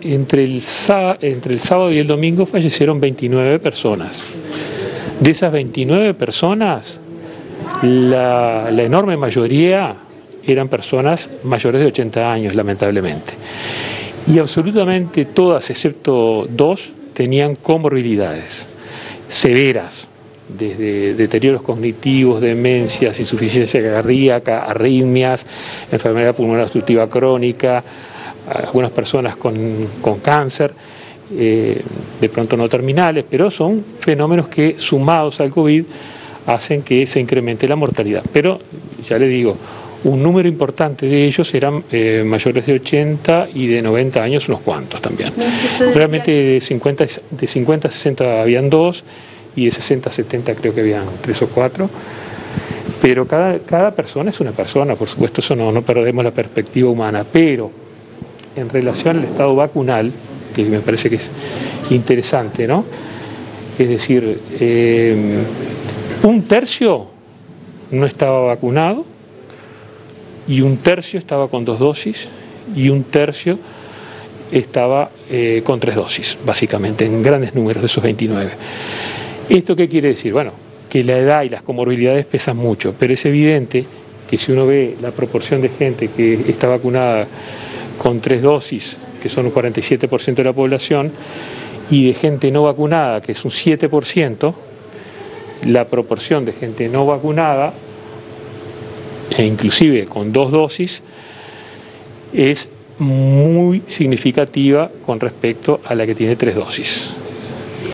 entre el sábado y el domingo fallecieron 29 personas. De esas 29 personas, la enorme mayoría eran personas mayores de 80 años, lamentablemente. Y absolutamente todas, excepto 2, tenían comorbilidades severas, desde deterioros cognitivos, demencias, insuficiencia cardíaca, arritmias, enfermedad pulmonar obstructiva crónica, algunas personas con cáncer, de pronto no terminales, pero son fenómenos que, sumados al COVID, hacen que se incremente la mortalidad. Pero, ya le digo, un número importante de ellos eran mayores de 80 y de 90 años, unos cuantos también. Realmente de 50 a 60 habían 2 y de 60 a 70 creo que habían 3 o 4. Pero cada persona es una persona, por supuesto, eso no perdemos la perspectiva humana. Pero en relación al estado vacunal, que me parece que es interesante, ¿no? Es decir, un tercio no estaba vacunado, y un tercio estaba con 2 dosis y un tercio estaba con 3 dosis, básicamente, en grandes números de esos 29. ¿Esto qué quiere decir? Bueno, que la edad y las comorbilidades pesan mucho, pero es evidente que si uno ve la proporción de gente que está vacunada con 3 dosis, que son un 47% de la población, y de gente no vacunada, que es un 7%, la proporción de gente no vacunada, e inclusive con 2 dosis, es muy significativa con respecto a la que tiene 3 dosis.